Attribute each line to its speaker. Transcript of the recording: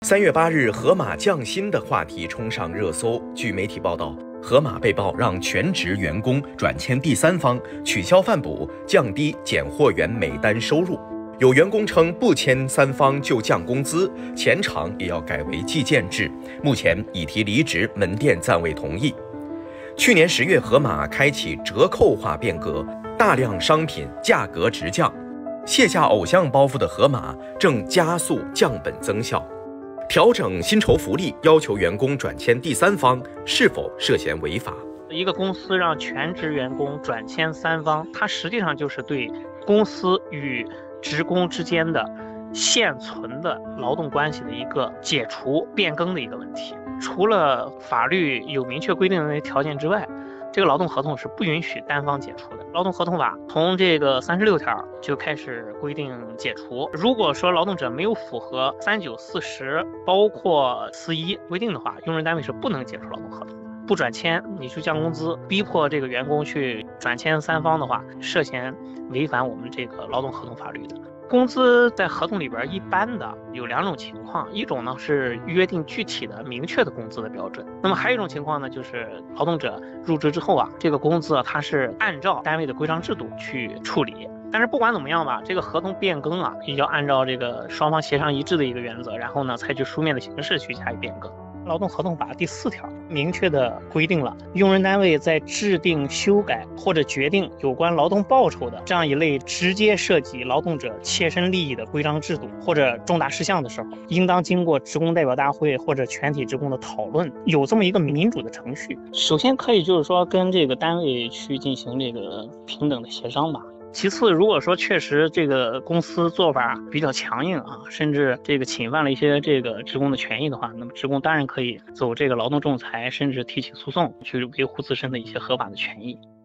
Speaker 1: 3月8日，盒马降薪的话题冲上热搜。据媒体报道，盒马被曝让全职员工转签第三方，取消饭补，降低拣货员每单收入。有员工称不签三方就降工资，前厂也要改为计件制。目前已提离职，门店暂未同意。去年10月，盒马开启折扣化变革，大量商品价格直降。卸下偶像包袱的盒马正加速降本增效。调整薪酬福利，要求员工转签第三方，是否涉嫌违法？
Speaker 2: 一个公司让全职员工转签三方，它实际上就是对公司与职工之间的现存的劳动关系的一个解除变更的一个问题。除了法律有明确规定的那些条件之外，这个劳动合同是不允许单方解除的。劳动合同法从这个36条就开始规定解除。如果说劳动者没有符合39、40，包括41规定的话，用人单位是不能解除劳动合同的。不转签你去降工资，逼迫这个员工去转签三方的话，涉嫌违反我们这个劳动合同法律的。工资在合同里边一般的有两种情况，一种呢是约定具体的明确的工资的标准，那么还有一种情况呢，就是劳动者入职之后啊，这个工资它是按照单位的规章制度去处理。但是不管怎么样吧，这个合同变更啊，也要按照这个双方协商一致的一个原则，然后呢采取书面的形式去加以变更。劳动合同法第4条明确的规定了，用人单位在制定、修改或者决定有关劳动报酬的这样一类直接涉及劳动者切身利益的规章制度或者重大事项的时候，应当经过职工代表大会或者全体职工的讨论，有这么一个民主的程序。首先可以就是说跟这个单位去进行这个平等的协商吧。其次，如果说确实这个公司做法比较强硬啊，甚至这个侵犯了一些这个职工的权益的话，那么职工当然可以走这个劳动仲裁，甚至提起诉讼去维护自身的一些合法的权益。